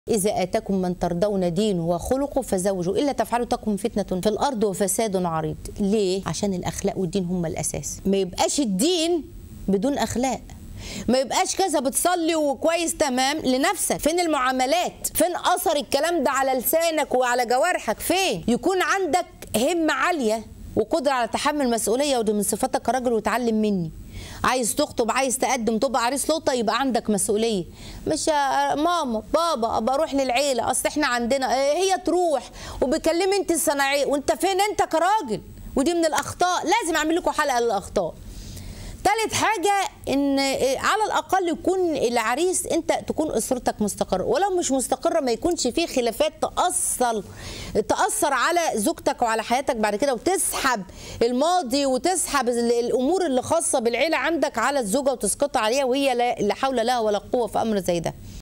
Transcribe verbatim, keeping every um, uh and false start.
إذا آتاكم من ترضون دينه وخلقه فزوجوا، إلا تفعلوا تكن فتنة في الأرض وفساد عريض. ليه؟ عشان الأخلاق والدين هم الأساس. ما يبقاش الدين بدون أخلاق، ما يبقاش كذا بتصلي وكويس تمام لنفسك. فين المعاملات؟ فين أثر الكلام ده على لسانك وعلى جوارحك؟ فين؟ يكون عندك همة عالية وقدرة على تحمل مسؤولية، ودي من صفاتك كراجل، وتعلم مني. عايز تخطب، عايز تقدم، تبقى عريس لقطه، يبقى عندك مسؤوليه. مش ماما بابا ابقى اروح للعيله، اصل احنا عندنا هي تروح وبكلمي انت الصناعيه، وانت فين انت كراجل؟ ودي من الاخطاء، لازم اعمل لكم حلقه للاخطاء. ثالث حاجه ان على الاقل يكون العريس انت تكون اسرتك مستقره، ولو مش مستقره ما يكونش فيه خلافات تاثر تاثر على زوجتك وعلى حياتك بعد كده، وتسحب الماضي وتسحب الامور اللي خاصه بالعيله عندك على الزوجه وتسقطها عليها، وهي لا حول لها ولا قوه في امر زي ده.